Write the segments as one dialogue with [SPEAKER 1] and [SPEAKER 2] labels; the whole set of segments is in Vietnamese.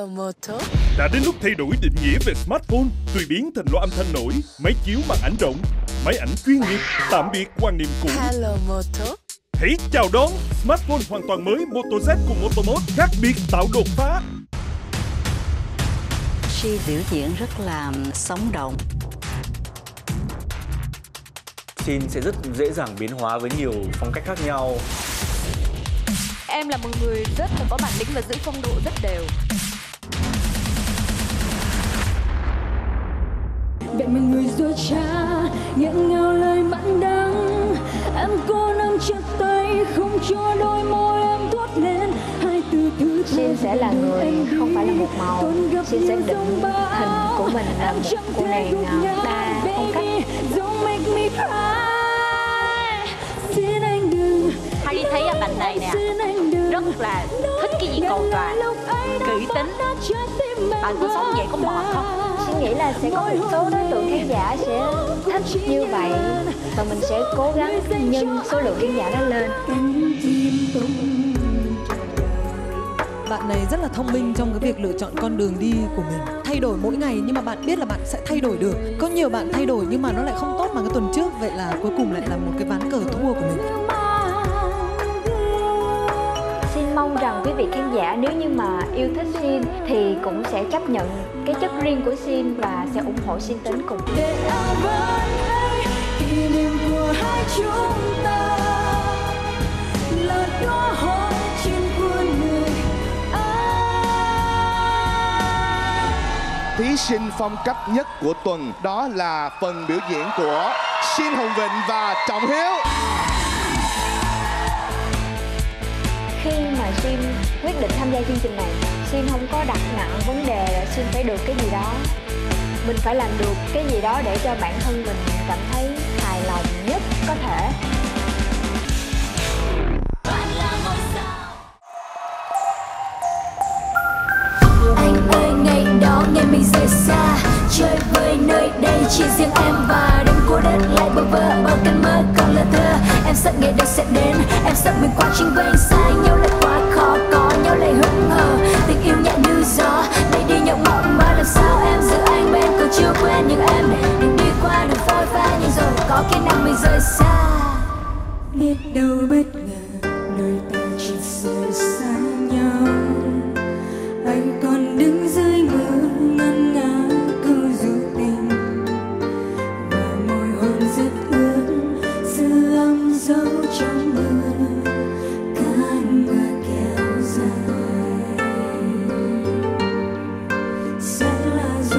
[SPEAKER 1] Hello Moto.
[SPEAKER 2] Đã đến lúc thay đổi định nghĩa về smartphone, tùy biến thành loa âm thanh nổi, máy chiếu màn ảnh rộng, máy ảnh chuyên nghiệp, tạm biệt quan niệm cũ.
[SPEAKER 1] Hello Moto.
[SPEAKER 2] Hãy chào đón smartphone hoàn toàn mới Moto Z cùng Moto Mode, khác biệt tạo đột phá.
[SPEAKER 3] She biểu diễn rất là sống động.
[SPEAKER 4] Shin sẽ rất dễ dàng biến hóa với nhiều phong cách khác nhau.
[SPEAKER 5] Em là một người rất là có bản lĩnh và giữ phong độ rất đều.
[SPEAKER 6] Vậy mà người dối trá nghẹn ngào lời mặn đắng, em cố nắm chặt tay không cho đôi môi em thốt lên hai từ thứ.
[SPEAKER 7] Shin sẽ là người không phải là một màu. Shin sẽ định hình của mình là một cô nàng đa phong cách.
[SPEAKER 5] Hay thấy ở bạn này nè, rất là thích cái gì cầu toàn, kỹ tính. Bạn có sống vậy có mệt không?
[SPEAKER 7] Shin nghĩ là sẽ có một số đối tượng khán giả sẽ thích như vậy, và mình sẽ cố gắng nhân số lượng khán giả đó lên.
[SPEAKER 8] Bạn này rất là thông minh trong cái việc lựa chọn con đường đi của mình. Thay đổi mỗi ngày nhưng mà bạn biết là bạn sẽ thay đổi được. Có nhiều bạn thay đổi nhưng mà nó lại không tốt bằng cái tuần trước. Vậy là cuối cùng lại là một cái ván cờ thua của mình.
[SPEAKER 7] Shin mong rằng quý vị khán giả nếu như mà yêu thích Shin thì cũng sẽ chấp nhận cái chất riêng của Shin và sẽ ủng hộ Shin Tính cùng.
[SPEAKER 6] Kỷ niệm của hai chúng ta là đóa hoa trên khuôn người ai.
[SPEAKER 9] Thí sinh phong cách nhất của tuần đó là phần biểu diễn của Shin Hồng Vịnh và Trọng Hiếu.
[SPEAKER 7] Khi mà Shin quyết định tham gia chương trình này, Shin không có đặt nặng vấn đề là Shin phải được cái gì đó. Mình phải làm được cái gì đó để cho bản thân mình cảm thấy hài lòng nhất có thể.
[SPEAKER 6] Anh ơi ngày đó ngày mình rời xa, chơi vơi nơi đây chỉ riêng em và đêm cô đơn lại bơ vơ bao cơn mơ còn là thơ. Em sợ ngày đó sẽ đến, em sợ mình qua trình vênh xa nhau lại quá khó, có nhau lại hững hờ. Tình yêu nhẹ như gió, đây đi nhậu mộng mơ làm sao em giữ anh bên còn chưa quên những em đừng đi qua đường phôi pha nhưng rồi có khi nào mình rời xa. Biết đâu bất ngờ đôi ta chỉ rời xa nhau, anh còn đứng dưới mưa ngân nga câu ru tình và môi hôn rất ướt dư âm dấu trong mưa cơn mưa kéo dài sẽ là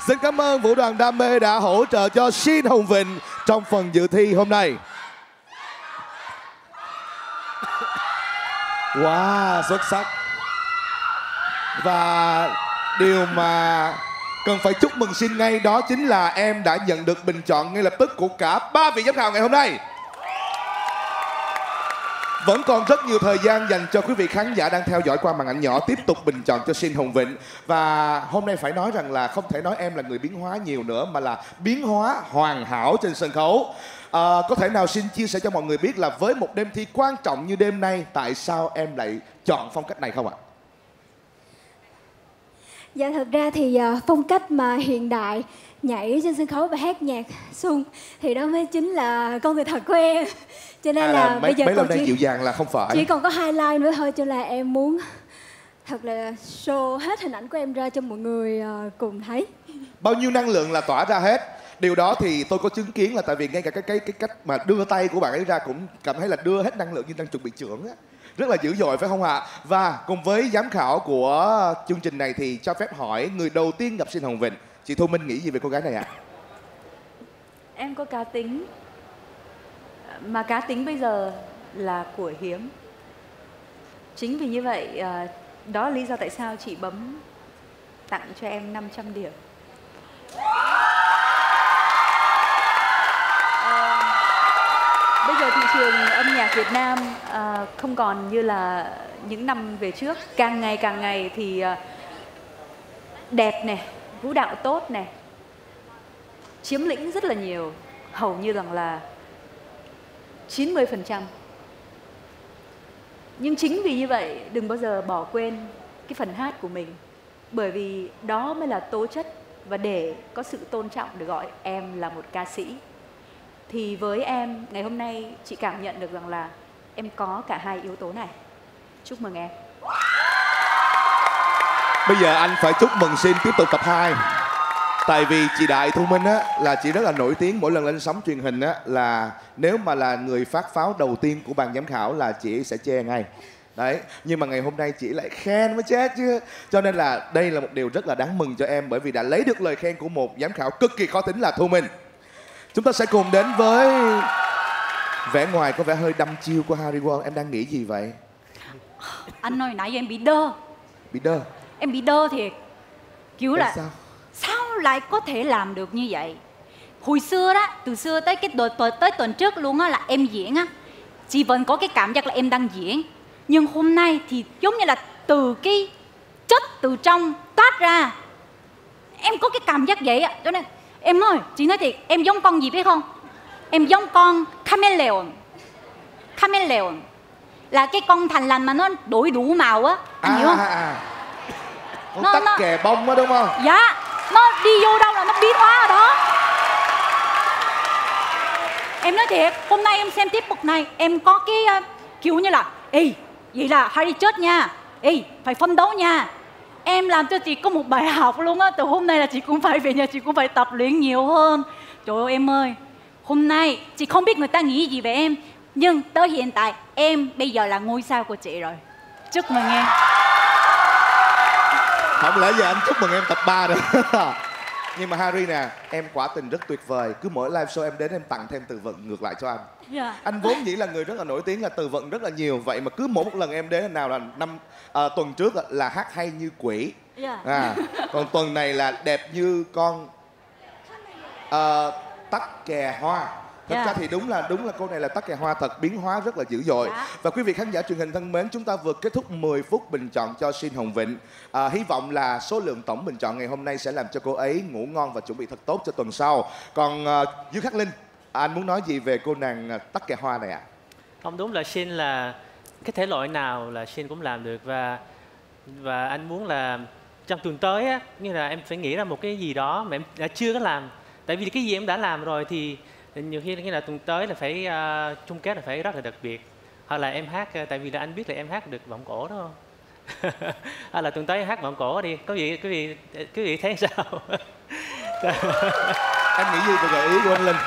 [SPEAKER 9] Xin cảm ơn Vũ đoàn Đam mê đã hỗ trợ cho Shin Hồng Vịnh trong phần dự thi hôm nay. Wow, xuất sắc. Và điều mà cần phải chúc mừng Shin ngay đó chính là em đã nhận được bình chọn ngay lập tức của cả 3 vị giám khảo ngày hôm nay. Vẫn còn rất nhiều thời gian dành cho quý vị khán giả đang theo dõi qua màn ảnh nhỏ tiếp tục bình chọn cho Shin Hồng Vịnh. Và hôm nay phải nói rằng là không thể nói em là người biến hóa nhiều nữa mà là biến hóa hoàn hảo trên sân khấu. Có thể nào Shin chia sẻ cho mọi người biết là với một đêm thi quan trọng như đêm nay, tại sao em lại chọn phong cách này không ạ?
[SPEAKER 7] Dạ thật ra thì phong cách mà hiện đại, nhảy trên sân khấu và hát nhạc xuân thì đó mới chính là con người thật của em. Cho nên là bây giờ
[SPEAKER 9] mấy
[SPEAKER 7] còn
[SPEAKER 9] lần dịu dàng là không phải.
[SPEAKER 7] Chỉ còn có 2 line nữa thôi, cho nên là em muốn thật là show hết hình ảnh của em ra cho mọi người cùng thấy.
[SPEAKER 9] Bao nhiêu năng lượng là tỏa ra hết. Điều đó thì tôi có chứng kiến là tại vì ngay cả cái cách mà đưa tay của bạn ấy ra cũng cảm thấy là đưa hết năng lượng như đang chuẩn bị chưởng á. Rất là dữ dội phải không ạ? Và cùng với giám khảo của chương trình này thì cho phép hỏi người đầu tiên gặp Shin Hồng Vịnh, chị Thu Minh nghĩ gì về cô gái này ạ?
[SPEAKER 5] Em có cá tính, mà cá tính bây giờ là của hiếm. Chính vì như vậy, đó là lý do tại sao chị bấm tặng cho em 500 điểm. Bây giờ thị trường âm nhạc Việt Nam không còn như là những năm về trước. Càng ngày thì đẹp này, vũ đạo tốt này, chiếm lĩnh rất là nhiều, hầu như rằng là 90%. Nhưng chính vì như vậy, đừng bao giờ bỏ quên cái phần hát của mình. Bởi vì đó mới là tố chất, và để có sự tôn trọng được gọi em là một ca sĩ. Thì với em, ngày hôm nay chị cảm nhận được rằng là em có cả hai yếu tố này. Chúc mừng em.
[SPEAKER 9] Bây giờ anh phải chúc mừng Shin tiếp tục tập 2. Tại vì chị Đại Thu Minh á là chị rất là nổi tiếng mỗi lần lên sóng truyền hình á là nếu mà là người phát pháo đầu tiên của ban giám khảo là chị sẽ chê ngay. Đấy, nhưng mà ngày hôm nay chị lại khen mới chết chứ. Cho nên là đây là một điều rất là đáng mừng cho em, bởi vì đã lấy được lời khen của một giám khảo cực kỳ khó tính là Thu Minh. Chúng ta sẽ cùng đến với vẻ ngoài có vẻ hơi đăm chiêu của Harry Won. Em đang nghĩ gì vậy?
[SPEAKER 5] Anh ơi, nãy giờ em bị đơ.
[SPEAKER 9] Bị đơ?
[SPEAKER 5] Em bị đơ thiệt. Kiểu là
[SPEAKER 9] sao
[SPEAKER 5] lại có thể làm được như vậy? Hồi xưa đó, từ xưa tới tới tuần trước luôn á là em diễn á, chị vẫn có cái cảm giác là em đang diễn. Nhưng hôm nay thì giống như là từ cái chất từ trong toát ra, em có cái cảm giác vậy á. Cho nên em ơi, chị nói thiệt, em giống con gì biết không? Em giống con chameleon. Chameleon là cái con thằn lằn mà nó đổi đủ màu á, anh hiểu không?
[SPEAKER 9] Con tắc kè bông á đúng không?
[SPEAKER 5] Dạ, nó đi vô đâu là nó biến hóa ở đó. Em nói thiệt, hôm nay em xem tiếp mục này, em có cái kiểu như là ê, vậy là Harry chết nha, ê, phải phấn đấu nha. Em làm cho chị có một bài học luôn á. Từ hôm nay là chị cũng phải về nhà, chị cũng phải tập luyện nhiều hơn. Trời ơi em ơi, hôm nay chị không biết người ta nghĩ gì về em, nhưng tới hiện tại em bây giờ là ngôi sao của chị rồi. Chúc mừng em.
[SPEAKER 9] Không lẽ giờ anh chúc mừng em tập 3 rồi. Nhưng mà Harry nè, em quả tình rất tuyệt vời. Cứ mỗi live show em đến em tặng thêm từ vựng ngược lại cho anh.
[SPEAKER 5] Yeah.
[SPEAKER 9] Anh vốn dĩ là người rất là nổi tiếng là từ vựng rất là nhiều. Vậy mà cứ mỗi một lần em đến nào là tuần trước là hát hay như quỷ.
[SPEAKER 5] Yeah.
[SPEAKER 9] Còn tuần này là đẹp như con tắc kè hoa. Thật ra thì đúng là cô này là tắc kè hoa thật, biến hóa rất là dữ dội. Và quý vị khán giả truyền hình thân mến, chúng ta vừa kết thúc 10 phút bình chọn cho Shin Hồng Vịnh. Hy vọng là số lượng tổng bình chọn ngày hôm nay sẽ làm cho cô ấy ngủ ngon và chuẩn bị thật tốt cho tuần sau. Còn Dương Khắc Linh, anh muốn nói gì về cô nàng tắc kè hoa này ạ?
[SPEAKER 1] Không, đúng là Shin là cái thể loại nào là Shin cũng làm được, và anh muốn là trong tuần tới á, như là em phải nghĩ ra một cái gì đó mà em đã chưa có làm. Tại vì cái gì em đã làm rồi thì nhiều khi là tuần tới là phải chung kết là phải rất là đặc biệt, hoặc là em hát, tại vì là anh biết là em hát được vọng cổ đúng không? Hay là tuần tới hát vọng cổ đi, quý vị thấy sao?
[SPEAKER 9] Em nghĩ gì về gợi ý của anh Linh?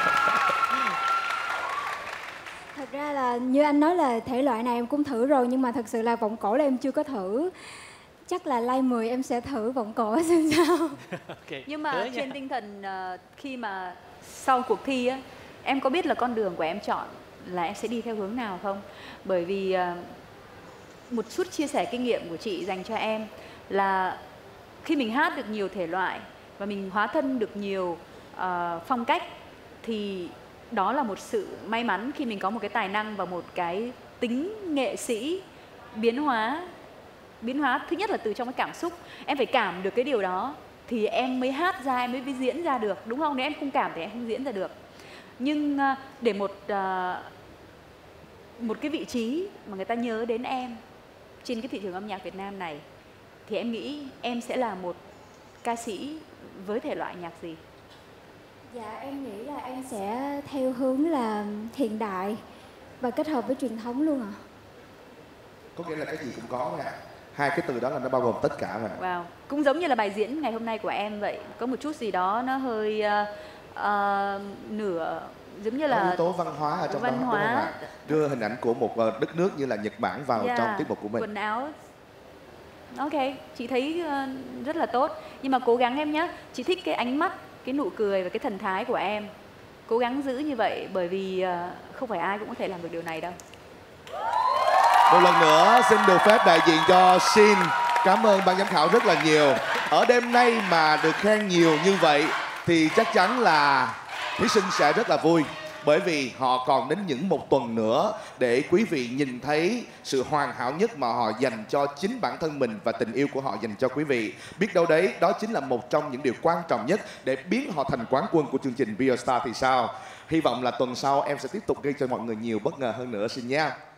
[SPEAKER 7] Thật ra là như anh nói là thể loại này em cũng thử rồi, nhưng mà thật sự là vọng cổ là em chưa có thử. Chắc là like 10 em sẽ thử vọng cổ xem sao.
[SPEAKER 1] Okay.
[SPEAKER 5] Nhưng mà
[SPEAKER 1] Hứa nha.
[SPEAKER 5] trên tinh thần khi mà sau cuộc thi á, em có biết là con đường của em chọn là em sẽ đi theo hướng nào không? Bởi vì một chút chia sẻ kinh nghiệm của chị dành cho em là khi mình hát được nhiều thể loại và mình hóa thân được nhiều phong cách thì đó là một sự may mắn khi mình có một cái tài năng và một cái tính nghệ sĩ biến hóa thứ nhất là từ trong cái cảm xúc. Em phải cảm được cái điều đó thì em mới hát ra, em mới diễn ra được, đúng không? Nếu em không cảm thì em không diễn ra được. Nhưng để một cái vị trí mà người ta nhớ đến em trên cái thị trường âm nhạc Việt Nam này thì em nghĩ em sẽ là một ca sĩ với thể loại nhạc gì?
[SPEAKER 7] Dạ em nghĩ là em sẽ theo hướng là hiện đại và kết hợp với truyền thống luôn ạ.
[SPEAKER 9] Có nghĩa là cái gì cũng có nha. Hai cái từ đó là nó bao gồm tất cả mà.
[SPEAKER 5] Wow, cũng giống như là bài diễn ngày hôm nay của em vậy. Có một chút gì đó nó hơi nửa giống như
[SPEAKER 9] Có
[SPEAKER 5] là
[SPEAKER 9] yếu tố văn hóa ở trong đó, đúng không ạ? Đưa hình ảnh của một đất nước như là Nhật Bản vào trong tiết mục của mình.
[SPEAKER 5] Quần áo. Ok, chị thấy rất là tốt. Nhưng mà cố gắng em nhé. Chị thích cái ánh mắt, cái nụ cười và cái thần thái của em. Cố gắng giữ như vậy bởi vì không phải ai cũng có thể làm được điều này đâu.
[SPEAKER 9] Một lần nữa xin được phép đại diện cho Shin cảm ơn ban giám khảo rất là nhiều. Ở đêm nay mà được khen nhiều như vậy thì chắc chắn là thí sinh sẽ rất là vui. Bởi vì họ còn đến những một tuần nữa để quý vị nhìn thấy sự hoàn hảo nhất mà họ dành cho chính bản thân mình và tình yêu của họ dành cho quý vị. Biết đâu đấy, đó chính là một trong những điều quan trọng nhất để biến họ thành quán quân của chương trình Be A Star thì sao. Hy vọng là tuần sau em sẽ tiếp tục gây cho mọi người nhiều bất ngờ hơn nữa, xin nha.